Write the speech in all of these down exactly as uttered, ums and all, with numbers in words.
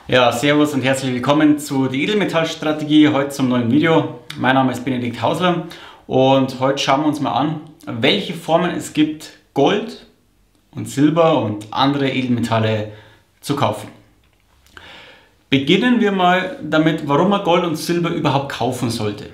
Ja, servus und herzlich willkommen zu der Edelmetallstrategie, heute zum neuen Video. Mein Name ist Benedikt Hausler und heute schauen wir uns mal an, welche Formen es gibt, Gold und Silber und andere Edelmetalle zu kaufen. Beginnen wir mal damit, warum man Gold und Silber überhaupt kaufen sollte.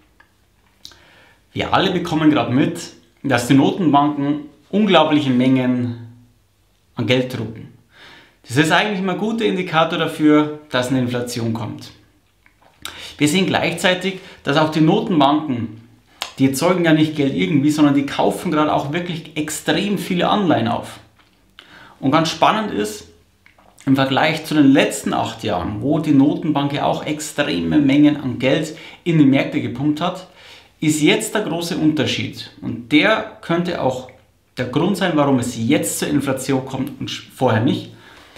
Wir alle bekommen gerade mit, dass die Notenbanken unglaubliche Mengen an Geld drucken. Das ist eigentlich immer ein guter Indikator dafür, dass eine Inflation kommt. Wir sehen gleichzeitig, dass auch die Notenbanken, die erzeugen ja nicht Geld irgendwie, sondern die kaufen gerade auch wirklich extrem viele Anleihen auf. Und ganz spannend ist, im Vergleich zu den letzten acht Jahren, wo die Notenbank ja auch extreme Mengen an Geld in die Märkte gepumpt hat, ist jetzt der große Unterschied. Und der könnte auch der Grund sein, warum es jetzt zur Inflation kommt und vorher nicht.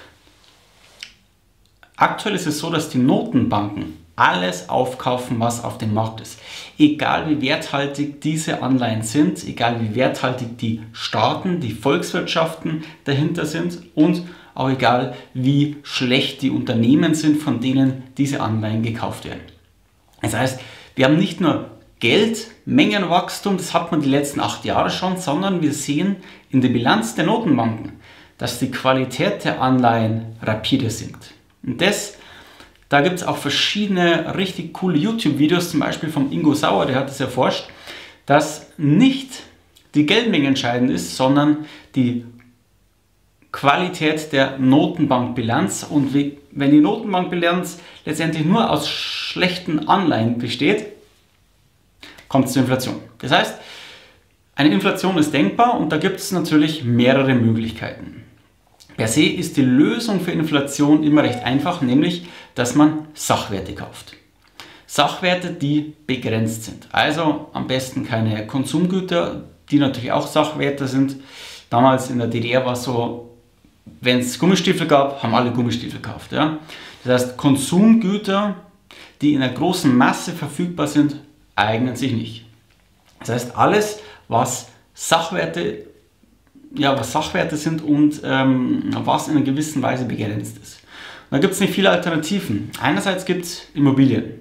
Aktuell ist es so, dass die Notenbanken alles aufkaufen, was auf dem Markt ist. Egal wie werthaltig diese Anleihen sind, egal wie werthaltig die Staaten, die Volkswirtschaften dahinter sind und auch egal wie schlecht die Unternehmen sind, von denen diese Anleihen gekauft werden. Das heißt, wir haben nicht nur Geldmengenwachstum, das hat man die letzten acht Jahre schon, sondern wir sehen in der Bilanz der Notenbanken, dass die Qualität der Anleihen rapide sinkt. Und das, da gibt es auch verschiedene richtig coole YouTube-Videos, zum Beispiel vom Ingo Sauer, der hat es erforscht, dass nicht die Geldmenge entscheidend ist, sondern die Qualität der Notenbankbilanz. Und wenn die Notenbankbilanz letztendlich nur aus schlechten Anleihen besteht, kommt es zur Inflation. Das heißt, eine Inflation ist denkbar und da gibt es natürlich mehrere Möglichkeiten. Per se ist die Lösung für Inflation immer recht einfach, nämlich, dass man Sachwerte kauft. Sachwerte, die begrenzt sind. Also am besten keine Konsumgüter, die natürlich auch Sachwerte sind. Damals in der D D R war es so, wenn es Gummistiefel gab, haben alle Gummistiefel gekauft. Ja? Das heißt, Konsumgüter, die in einer großen Masse verfügbar sind, eignen sich nicht. Das heißt, alles, was Sachwerte Ja, was Sachwerte sind und ähm, was in einer gewissen Weise begrenzt ist. Und da gibt es nicht viele Alternativen. Einerseits gibt es Immobilien.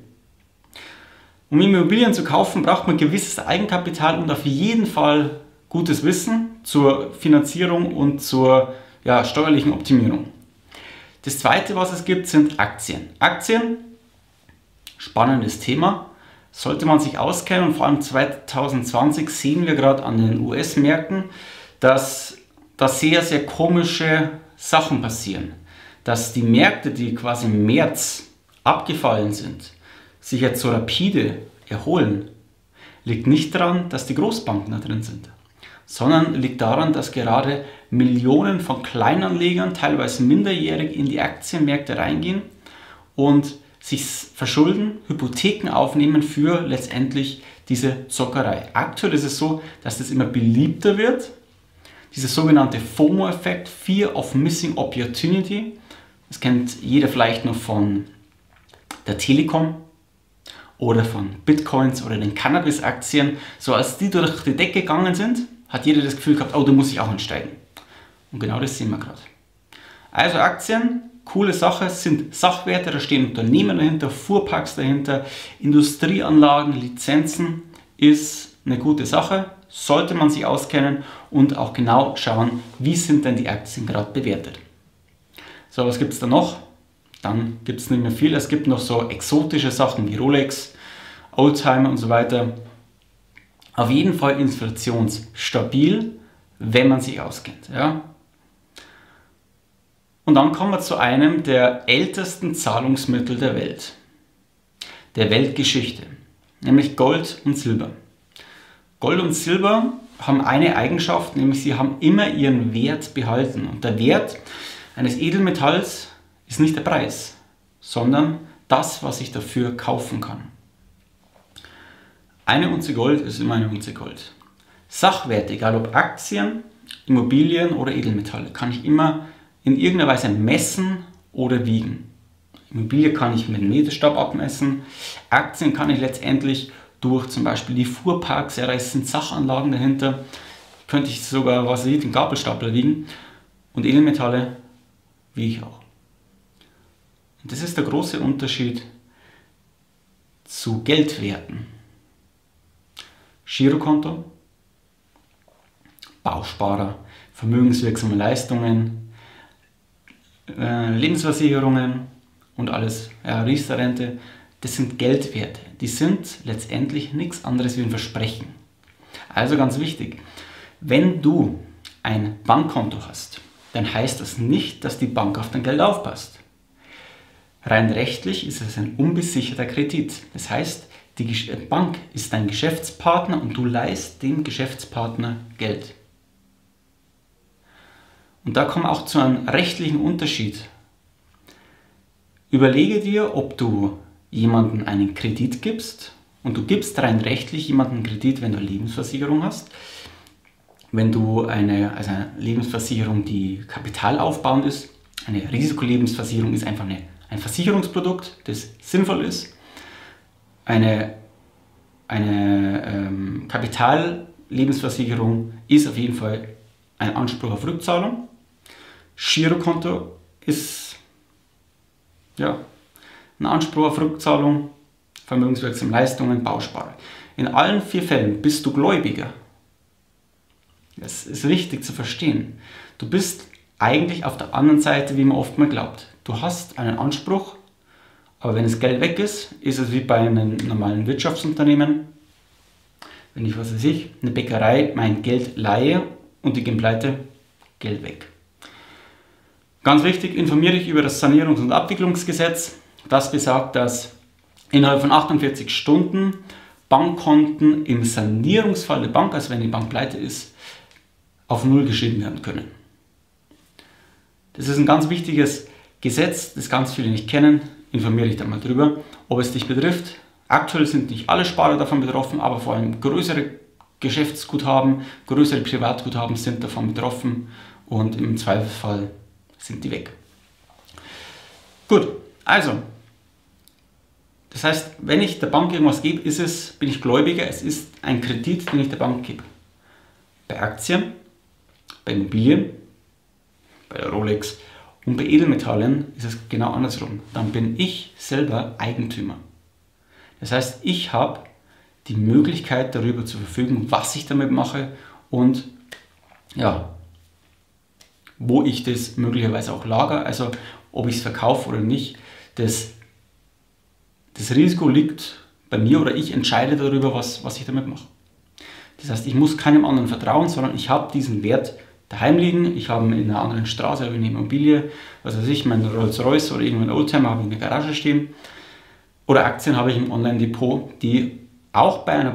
Um Immobilien zu kaufen, braucht man gewisses Eigenkapital und auf jeden Fall gutes Wissen zur Finanzierung und zur ja, steuerlichen Optimierung. Das zweite, was es gibt, sind Aktien. Aktien, spannendes Thema, sollte man sich auskennen und vor allem zwanzig zwanzig sehen wir gerade an den U S-Märkten, dass da sehr, sehr komische Sachen passieren. Dass die Märkte, die quasi im März abgefallen sind, sich jetzt so rapide erholen, liegt nicht daran, dass die Großbanken da drin sind, sondern liegt daran, dass gerade Millionen von Kleinanlegern, teilweise minderjährig, in die Aktienmärkte reingehen und sich verschulden, Hypotheken aufnehmen für letztendlich diese Zockerei. Aktuell ist es so, dass das immer beliebter wird. Dieser sogenannte FOMO-Effekt, Fear of Missing Opportunity, das kennt jeder vielleicht noch von der Telekom oder von Bitcoins oder den Cannabis-Aktien. So als die durch die Decke gegangen sind, hat jeder das Gefühl gehabt, oh, da muss ich auch einsteigen. Und genau das sehen wir gerade. Also Aktien, coole Sache, sind Sachwerte, da stehen Unternehmen dahinter, Fuhrparks dahinter, Industrieanlagen, Lizenzen, ist eine gute Sache. Sollte man sich auskennen und auch genau schauen, wie sind denn die Aktien gerade bewertet. So, was gibt es da noch? Dann gibt es nicht mehr viel. Es gibt noch so exotische Sachen wie Rolex, Oldtimer und so weiter. Auf jeden Fall inflationsstabil, wenn man sich auskennt. Ja? Und dann kommen wir zu einem der ältesten Zahlungsmittel der Welt, der Weltgeschichte, nämlich Gold und Silber. Gold und Silber haben eine Eigenschaft, nämlich sie haben immer ihren Wert behalten. Und der Wert eines Edelmetalls ist nicht der Preis, sondern das, was ich dafür kaufen kann. Eine Unze Gold ist immer eine Unze Gold. Sachwerte, egal ob Aktien, Immobilien oder Edelmetalle, kann ich immer in irgendeiner Weise messen oder wiegen. Immobilie kann ich mit einem Meterstab abmessen, Aktien kann ich letztendlich durch zum Beispiel die Fuhrparks, ja, da sind Sachanlagen dahinter, könnte ich sogar, was sieht, den Gabelstapler wiegen und Edelmetalle wiege ich auch. Und das ist der große Unterschied zu Geldwerten. Girokonto, Bausparer, vermögenswirksame Leistungen, äh, Lebensversicherungen und alles, ja, Riester-Rente, das sind Geldwerte. Die sind letztendlich nichts anderes wie ein Versprechen. Also ganz wichtig, wenn du ein Bankkonto hast, dann heißt das nicht, dass die Bank auf dein Geld aufpasst. Rein rechtlich ist es ein unbesicherter Kredit. Das heißt, die Bank ist dein Geschäftspartner und du leihst dem Geschäftspartner Geld. Und da kommen wir auch zu einem rechtlichen Unterschied. Überlege dir, ob du jemandem einen Kredit gibst und du gibst rein rechtlich jemandem einen Kredit, wenn du eine Lebensversicherung hast. Wenn du eine, also eine Lebensversicherung, die kapitalaufbauend ist, eine Risikolebensversicherung ist einfach eine, ein Versicherungsprodukt, das sinnvoll ist. Eine, eine ähm, Kapitallebensversicherung ist auf jeden Fall ein Anspruch auf Rückzahlung. Girokonto ist ja, ein Anspruch auf Rückzahlung, vermögenswirksame Leistungen, Bausparer. In allen vier Fällen bist du Gläubiger. Das ist wichtig zu verstehen. Du bist eigentlich auf der anderen Seite, wie man oft mal glaubt. Du hast einen Anspruch, aber wenn das Geld weg ist, ist es wie bei einem normalen Wirtschaftsunternehmen. Wenn ich, was weiß ich, eine Bäckerei mein Geld leihe und die gehen pleite, Geld weg. Ganz wichtig, informiere dich über das Sanierungs- und Abwicklungsgesetz. Das besagt, dass innerhalb von achtundvierzig Stunden Bankkonten im Sanierungsfall der Bank, also wenn die Bank pleite ist, auf Null geschrieben werden können. Das ist ein ganz wichtiges Gesetz, das ganz viele nicht kennen. Informiere dich da mal drüber, ob es dich betrifft. Aktuell sind nicht alle Sparer davon betroffen, aber vor allem größere Geschäftsguthaben, größere Privatguthaben sind davon betroffen und im Zweifelsfall sind die weg. Gut, also, das heißt, wenn ich der Bank irgendwas gebe, ist es, bin ich Gläubiger, es ist ein Kredit, den ich der Bank gebe. Bei Aktien, bei Immobilien, bei der Rolex und bei Edelmetallen ist es genau andersrum. Dann bin ich selber Eigentümer. Das heißt, ich habe die Möglichkeit darüber zu verfügen, was ich damit mache und ja, wo ich das möglicherweise auch lagere, also ob ich es verkaufe oder nicht. Das, das Risiko liegt bei mir oder ich entscheide darüber, was, was ich damit mache. Das heißt, ich muss keinem anderen vertrauen, sondern ich habe diesen Wert daheim liegen, ich habe in einer anderen Straße eine Immobilie, was weiß ich, mein Rolls-Royce oder irgendein Oldtimer habe ich in der Garage stehen. Oder Aktien habe ich im Online-Depot, die auch bei einer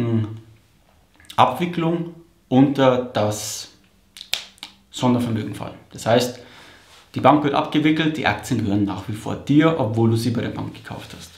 Bankenabwicklung unter das Sondervermögen fallen. Das heißt, die Bank wird abgewickelt, die Aktien gehören nach wie vor dir, obwohl du sie bei der Bank gekauft hast.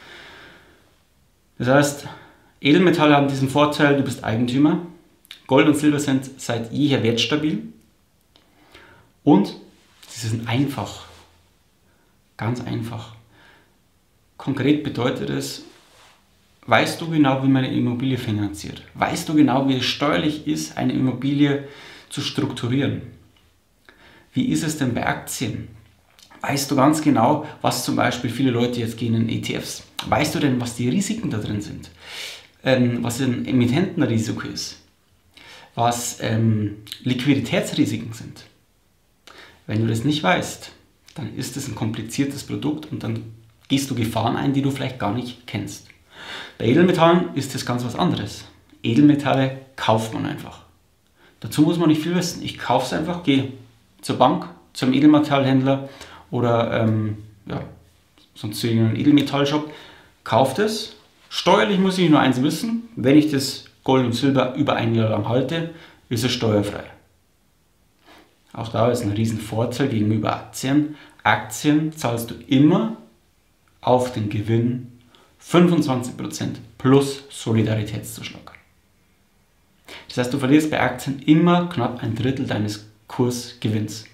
Das heißt, Edelmetalle haben diesen Vorteil, du bist Eigentümer. Gold und Silber sind seit jeher wertstabil und sie sind einfach, ganz einfach. Konkret bedeutet es, weißt du genau, wie man eine Immobilie finanziert? Weißt du genau, wie es steuerlich ist, eine Immobilie zu strukturieren? Wie ist es denn bei Aktien? Weißt du ganz genau, was zum Beispiel viele Leute jetzt gehen in E T Fs? Weißt du denn, was die Risiken da drin sind? Ähm, was ein Emittentenrisiko ist? Was ähm, Liquiditätsrisiken sind? Wenn du das nicht weißt, dann ist es ein kompliziertes Produkt und dann gehst du Gefahren ein, die du vielleicht gar nicht kennst. Bei Edelmetallen ist das ganz was anderes. Edelmetalle kauft man einfach. Dazu muss man nicht viel wissen. Ich kaufe es einfach, gehe zur Bank, zum Edelmetallhändler oder ähm, ja, sonst zu irgendeinem Edelmetallshop, kaufe es. Steuerlich muss ich nur eins wissen, wenn ich das Gold und Silber über ein Jahr lang halte, ist es steuerfrei. Auch da ist ein riesen Vorteil gegenüber Aktien. Aktien zahlst du immer auf den Gewinn fünfundzwanzig Prozent plus Solidaritätszuschlag. Das heißt, du verlierst bei Aktien immer knapp ein Drittel deines Kursgewinns.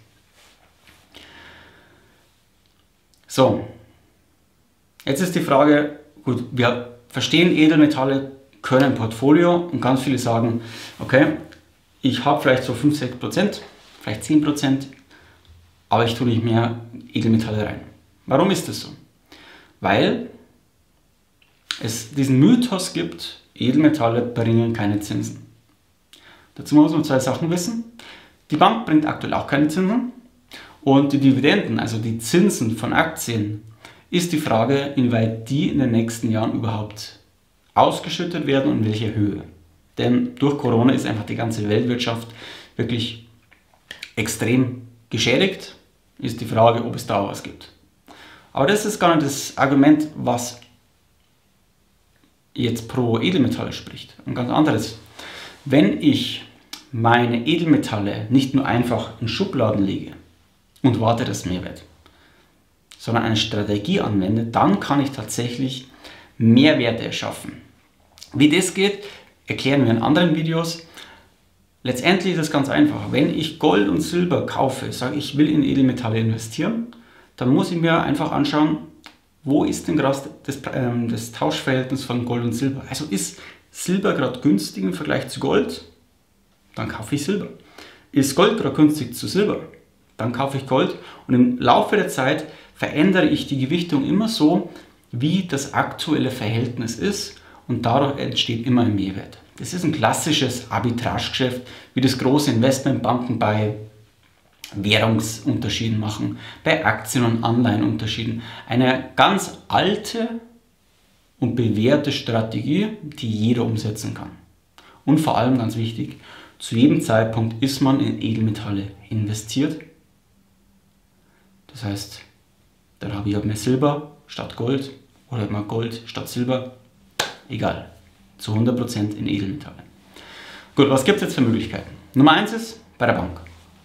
So, jetzt ist die Frage, gut, wir verstehen, Edelmetalle können ein Portfolio und ganz viele sagen, okay, ich habe vielleicht so fünf, sechs Prozent, vielleicht zehn Prozent, aber ich tue nicht mehr Edelmetalle rein. Warum ist das so? Weil es diesen Mythos gibt, Edelmetalle bringen keine Zinsen. Dazu muss man zwei Sachen wissen. Die Bank bringt aktuell auch keine Zinsen und die Dividenden, also die Zinsen von Aktien, ist die Frage, inwieweit die in den nächsten Jahren überhaupt ausgeschüttet werden und in welcher Höhe. Denn durch Corona ist einfach die ganze Weltwirtschaft wirklich extrem geschädigt. Ist die Frage, ob es da was gibt. Aber das ist gar nicht das Argument, was jetzt pro Edelmetalle spricht. Ein ganz anderes. Wenn ich meine Edelmetalle nicht nur einfach in Schubladen lege und warte, dass es mehr wird, sondern eine Strategie anwende, dann kann ich tatsächlich Mehrwerte erschaffen. Wie das geht, erklären wir in anderen Videos. Letztendlich ist es ganz einfach. Wenn ich Gold und Silber kaufe, sage ich will in Edelmetalle investieren, dann muss ich mir einfach anschauen, wo ist denn gerade das, äh, das Tauschverhältnis von Gold und Silber. Also ist Silber gerade günstig im Vergleich zu Gold, dann kaufe ich Silber. Ist Gold gerade günstig zu Silber, dann kaufe ich Gold. Und im Laufe der Zeit verändere ich die Gewichtung immer so, wie das aktuelle Verhältnis ist und dadurch entsteht immer ein Mehrwert. Das ist ein klassisches Arbitragegeschäft, wie das große Investmentbanken bei Währungsunterschieden machen, bei Aktien- und Anleihenunterschieden. Eine ganz alte und bewährte Strategie, die jeder umsetzen kann. Und vor allem ganz wichtig, zu jedem Zeitpunkt ist man in Edelmetalle investiert. Das heißt, dann habe ich halt mehr Silber statt Gold oder mal Gold statt Silber. Egal, zu hundert Prozent in Edelmetalle. Gut, was gibt es jetzt für Möglichkeiten? Nummer eins ist bei der Bank.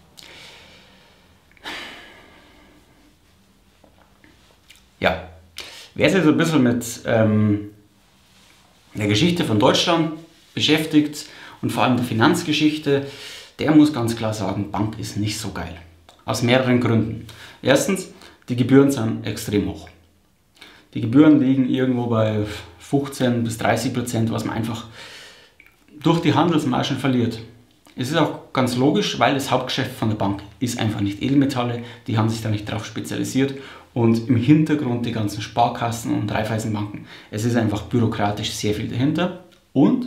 Ja, wer sich so ein bisschen mit ähm, der Geschichte von Deutschland beschäftigt und vor allem der Finanzgeschichte, der muss ganz klar sagen, Bank ist nicht so geil. Aus mehreren Gründen. Erstens, die Gebühren sind extrem hoch. Die Gebühren liegen irgendwo bei fünfzehn bis dreißig Prozent, was man einfach durch die Handelsmargen verliert. Es ist auch ganz logisch, weil das Hauptgeschäft von der Bank ist einfach nicht Edelmetalle, die haben sich da nicht darauf spezialisiert und im Hintergrund die ganzen Sparkassen und Raiffeisenbanken. Es ist einfach bürokratisch sehr viel dahinter und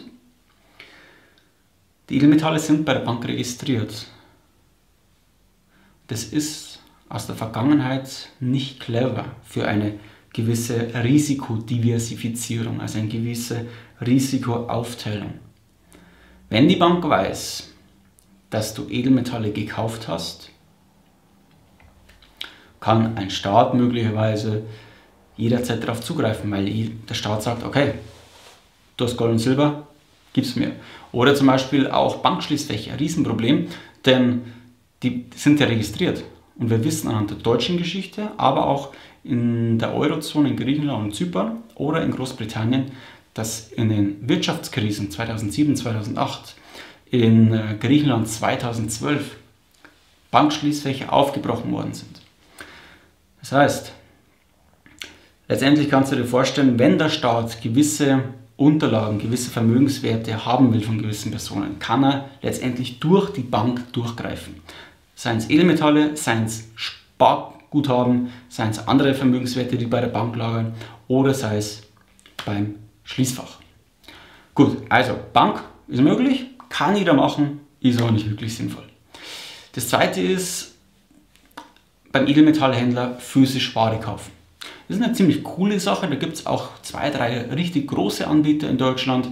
die Edelmetalle sind bei der Bank registriert. Das ist aus der Vergangenheit nicht clever für eine gewisse Risikodiversifizierung, also eine gewisse Risikoaufteilung. Wenn die Bank weiß, dass du Edelmetalle gekauft hast, kann ein Staat möglicherweise jederzeit darauf zugreifen, weil der Staat sagt, okay, du hast Gold und Silber, gib's mir. Oder zum Beispiel auch Bankschließfächer, Riesenproblem, denn die sind ja registriert. Und wir wissen anhand der deutschen Geschichte, aber auch in der Eurozone, in Griechenland und Zypern oder in Großbritannien, dass in den Wirtschaftskrisen zweitausendsieben, zweitausendacht, in Griechenland zweitausendzwölf Bankschließfächer aufgebrochen worden sind. Das heißt, letztendlich kannst du dir vorstellen, wenn der Staat gewisse Unterlagen, gewisse Vermögenswerte haben will von gewissen Personen, kann er letztendlich durch die Bank durchgreifen. Seien es Edelmetalle, seien es Sparguthaben, seien es andere Vermögenswerte, die bei der Bank lagern oder sei es beim Schließfach. Gut, also Bank ist möglich, kann jeder machen, ist aber nicht wirklich sinnvoll. Das zweite ist, beim Edelmetallhändler physisch Ware kaufen. Das ist eine ziemlich coole Sache, da gibt es auch zwei, drei richtig große Anbieter in Deutschland.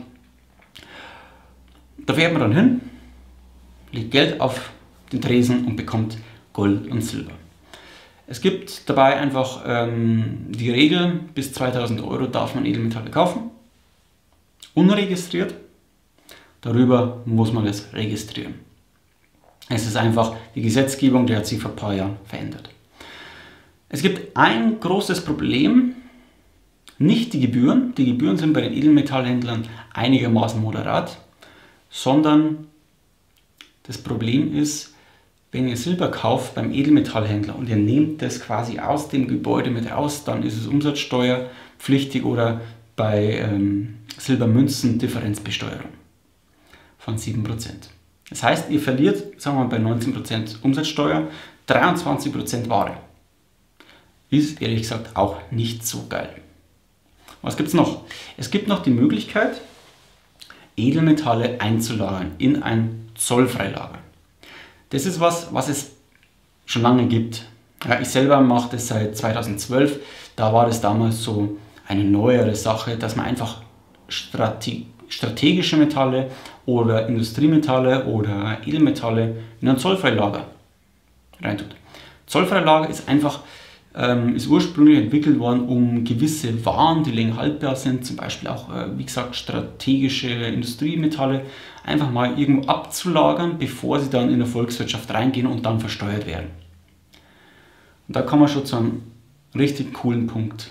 Da fährt man dann hin, legt Geld auf den Tresen und bekommt Gold und Silber. Es gibt dabei einfach ähm, die Regel, bis zweitausend Euro darf man Edelmetalle kaufen, unregistriert, darüber muss man es registrieren. Es ist einfach die Gesetzgebung, die hat sich vor ein paar Jahren verändert. Es gibt ein großes Problem, nicht die Gebühren, die Gebühren sind bei den Edelmetallhändlern einigermaßen moderat, sondern das Problem ist, wenn ihr Silber kauft beim Edelmetallhändler und ihr nehmt das quasi aus dem Gebäude mit raus, dann ist es umsatzsteuerpflichtig oder bei ähm, Silbermünzen Differenzbesteuerung von sieben Prozent. Das heißt, ihr verliert, sagen wir mal, bei neunzehn Prozent Umsatzsteuer dreiundzwanzig Prozent Ware. ist ehrlich gesagt auch nicht so geil. Was gibt es noch? Es gibt noch die Möglichkeit, Edelmetalle einzulagern in ein Zollfreilager. Das ist was, was es schon lange gibt. Ja, ich selber mache das seit zweitausendzwölf. Da war das damals so eine neuere Sache, dass man einfach Strate strategische Metalle oder Industriemetalle oder Edelmetalle in ein Zollfreilager reintut. Zollfreilager ist einfach ähm, ist ursprünglich entwickelt worden, um gewisse Waren, die länger haltbar sind, zum Beispiel auch, äh, wie gesagt, strategische Industriemetalle, einfach mal irgendwo abzulagern, bevor sie dann in der Volkswirtschaft reingehen und dann versteuert werden. Und da kommen wir schon zu einem richtig coolen Punkt.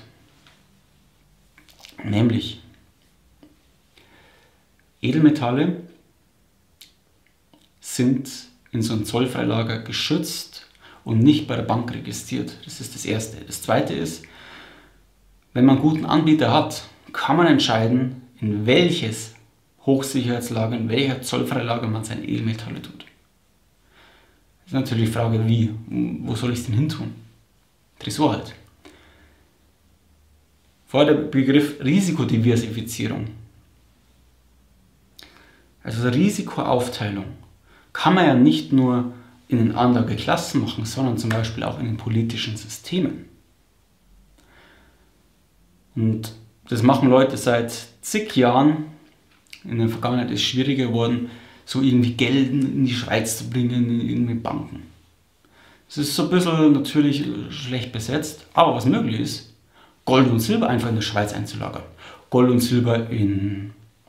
Nämlich Edelmetalle sind in so einem Zollfreilager geschützt und nicht bei der Bank registriert. Das ist das Erste. Das Zweite ist, wenn man einen guten Anbieter hat, kann man entscheiden, in welches Hochsicherheitslager, in welcher Zollfreilager man seine Edelmetalle tut. Das ist natürlich die Frage, wie, wo soll ich es denn hin tun? Tresor halt. Vor der Begriff Risikodiversifizierung. Also Risikoaufteilung kann man ja nicht nur in den Anlageklassen machen, sondern zum Beispiel auch in den politischen Systemen. Und das machen Leute seit zig Jahren. In der Vergangenheit ist es schwieriger geworden, so irgendwie Geld in die Schweiz zu bringen, in irgendwie Banken. Es ist so ein bisschen natürlich schlecht besetzt, aber was möglich ist, Gold und Silber einfach in der Schweiz einzulagern. Gold und Silber in,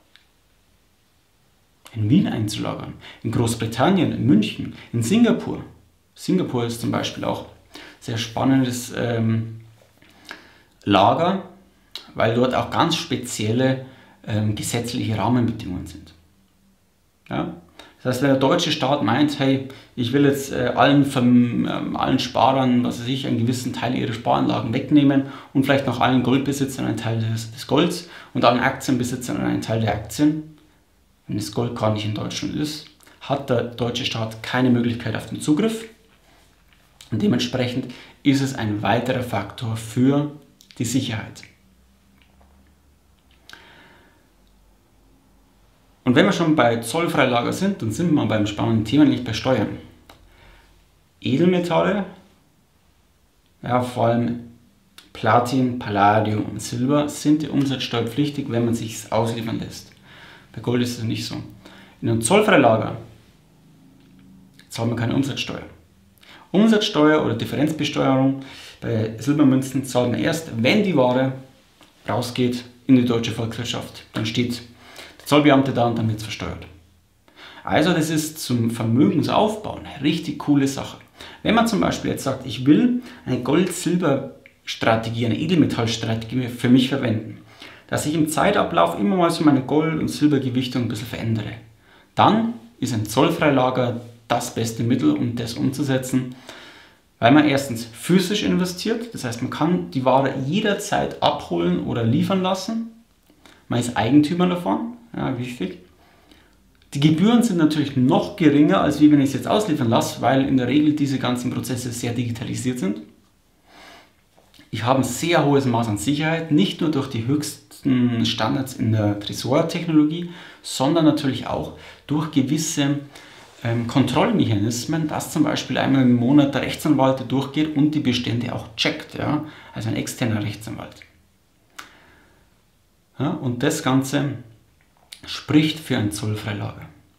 in Wien einzulagern, in Großbritannien, in München, in Singapur. Singapur ist zum Beispiel auch ein sehr spannendes ähm, Lager, weil dort auch ganz spezielle ähm, gesetzliche Rahmenbedingungen sind. Ja? Das heißt, wenn der deutsche Staat meint, hey, ich will jetzt äh, allen, von, ähm, allen Sparern, was weiß ich, einen gewissen Teil ihrer Sparanlagen wegnehmen und vielleicht noch allen Goldbesitzern einen Teil des, des Golds und allen Aktienbesitzern einen Teil der Aktien, wenn das Gold gar nicht in Deutschland ist, hat der deutsche Staat keine Möglichkeit auf den Zugriff und dementsprechend ist es ein weiterer Faktor für die Sicherheit. Und wenn wir schon bei Zollfreilager sind, dann sind wir beim spannenden Thema, nämlich bei Steuern. Edelmetalle, ja, vor allem Platin, Palladium und Silber, sind die umsatzsteuerpflichtig, wenn man sich ausliefern lässt. Bei Gold ist es nicht so. In einem Zollfreilager zahlt man keine Umsatzsteuer. Umsatzsteuer oder Differenzbesteuerung bei Silbermünzen zahlt man erst, wenn die Ware rausgeht in die deutsche Volkswirtschaft. Dann steht Zollbeamte da und dann wird es versteuert. Also das ist zum Vermögensaufbau eine richtig coole Sache. Wenn man zum Beispiel jetzt sagt, ich will eine Gold-Silber-Strategie, eine Edelmetallstrategie für mich verwenden, dass ich im Zeitablauf immer mal so meine Gold- und Silbergewichtung ein bisschen verändere, dann ist ein Zollfreilager das beste Mittel, um das umzusetzen, weil man erstens physisch investiert, das heißt man kann die Ware jederzeit abholen oder liefern lassen, man ist Eigentümer davon. Ja, wichtig. Die Gebühren sind natürlich noch geringer, als wie wenn ich es jetzt ausliefern lasse, weil in der Regel diese ganzen Prozesse sehr digitalisiert sind. Ich habe ein sehr hohes Maß an Sicherheit, nicht nur durch die höchsten Standards in der Tresortechnologie, sondern natürlich auch durch gewisse ähm, Kontrollmechanismen, dass zum Beispiel einmal im Monat der Rechtsanwalt durchgeht und die Bestände auch checkt, ja? Also ein externer Rechtsanwalt. Ja, und das Ganze spricht für ein Zollfreilager.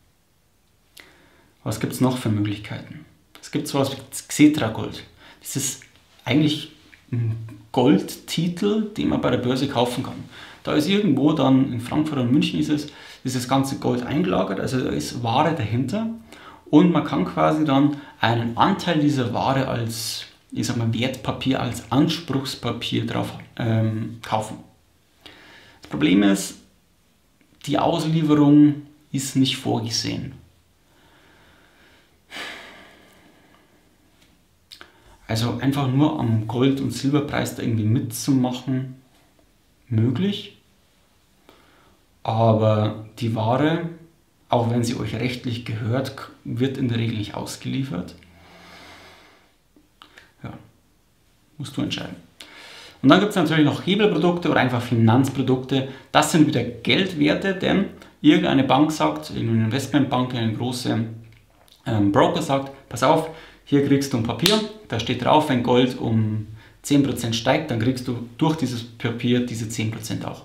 Was gibt es noch für Möglichkeiten? Es gibt sowas wie Xetra Gold. Das ist eigentlich ein Goldtitel, den man bei der Börse kaufen kann. Da ist irgendwo dann in Frankfurt und München ist es, ist das ganze Gold eingelagert, also da ist Ware dahinter und man kann quasi dann einen Anteil dieser Ware als, ich sag mal, Wertpapier, als Anspruchspapier drauf ähm, kaufen. Das Problem ist, die Auslieferung ist nicht vorgesehen. Also einfach nur am Gold- und Silberpreis da irgendwie mitzumachen, möglich. Aber die Ware, auch wenn sie euch rechtlich gehört, wird in der Regel nicht ausgeliefert. Ja. Musst du entscheiden. Und dann gibt es natürlich noch Hebelprodukte oder einfach Finanzprodukte. Das sind wieder Geldwerte, denn irgendeine Bank sagt, irgendeine Investmentbank, eine große ähm, Broker sagt, pass auf, hier kriegst du ein Papier, da steht drauf, wenn Gold um zehn Prozent steigt, dann kriegst du durch dieses Papier diese zehn Prozent auch.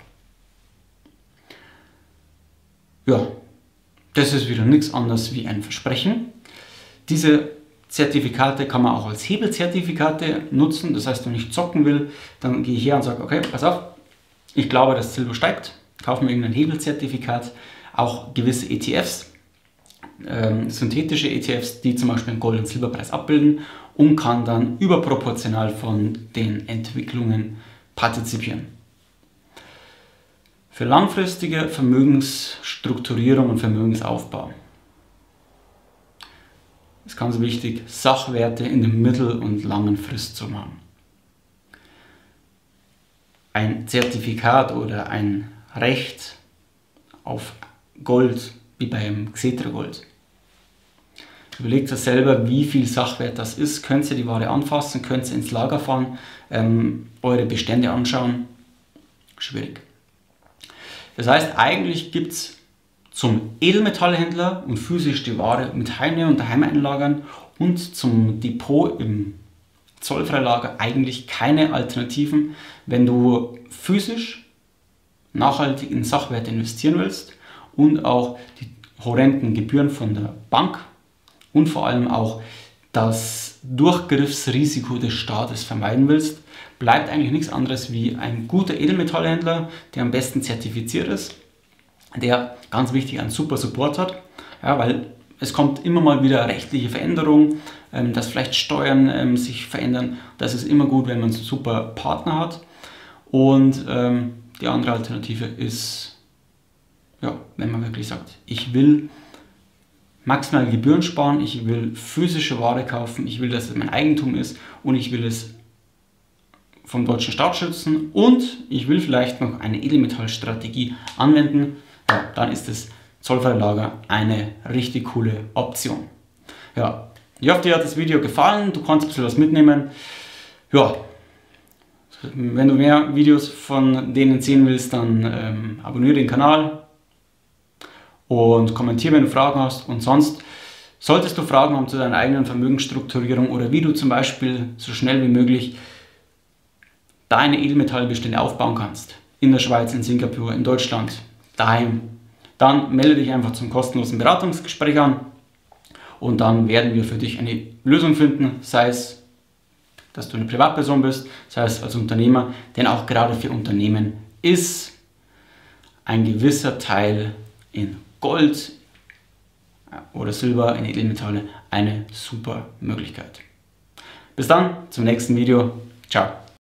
Ja, das ist wieder nichts anderes wie ein Versprechen. Diese Zertifikate kann man auch als Hebelzertifikate nutzen. Das heißt, wenn ich zocken will, dann gehe ich her und sage, okay, pass auf, ich glaube, dass Silber steigt, kaufe mir irgendein Hebelzertifikat, auch gewisse E T Fs, ähm, synthetische E T Fs, die zum Beispiel den Gold- und Silberpreis abbilden und kann dann überproportional von den Entwicklungen partizipieren. Für langfristige Vermögensstrukturierung und Vermögensaufbau ist ganz wichtig, Sachwerte in der mittel- und langen Frist zu machen. Ein Zertifikat oder ein Recht auf Gold, wie beim Xetra Gold. Überlegt euch selber, wie viel Sachwert das ist. Könnt ihr die Ware anfassen, könnt ihr ins Lager fahren, ähm, eure Bestände anschauen. Schwierig. Das heißt, eigentlich gibt es zum Edelmetallhändler und physisch die Ware mit heimnehmen und daheim einlagern und zum Depot im Zollfreilager eigentlich keine Alternativen, wenn du physisch nachhaltig in Sachwerte investieren willst und auch die horrenden Gebühren von der Bank und vor allem auch das Durchgriffsrisiko des Staates vermeiden willst, bleibt eigentlich nichts anderes wie ein guter Edelmetallhändler, der am besten zertifiziert ist, der ganz wichtig einen super Support hat, ja, weil es kommt immer mal wieder rechtliche Veränderungen, ähm, dass vielleicht Steuern ähm, sich verändern. Das ist immer gut, wenn man einen super Partner hat. Und ähm, die andere Alternative ist, ja, wenn man wirklich sagt, ich will maximal Gebühren sparen, ich will physische Ware kaufen, ich will, dass es mein Eigentum ist und ich will es vom deutschen Staat schützen und ich will vielleicht noch eine Edelmetallstrategie anwenden, ja, dann ist das Zollfreilager eine richtig coole Option. Ja, ich hoffe, dir hat das Video gefallen, du konntest ein bisschen was mitnehmen. Ja, wenn du mehr Videos von denen sehen willst, dann ähm, abonniere den Kanal und kommentiere, wenn du Fragen hast. Und sonst, solltest du Fragen haben zu deiner eigenen Vermögensstrukturierung oder wie du zum Beispiel so schnell wie möglich deine Edelmetallbestände aufbauen kannst, in der Schweiz, in Singapur, in Deutschland, daheim, dann melde dich einfach zum kostenlosen Beratungsgespräch an und dann werden wir für dich eine Lösung finden, sei es, dass du eine Privatperson bist, sei es als Unternehmer, denn auch gerade für Unternehmen ist ein gewisser Teil in Gold oder Silber, in Edelmetalle eine super Möglichkeit. Bis dann, zum nächsten Video. Ciao.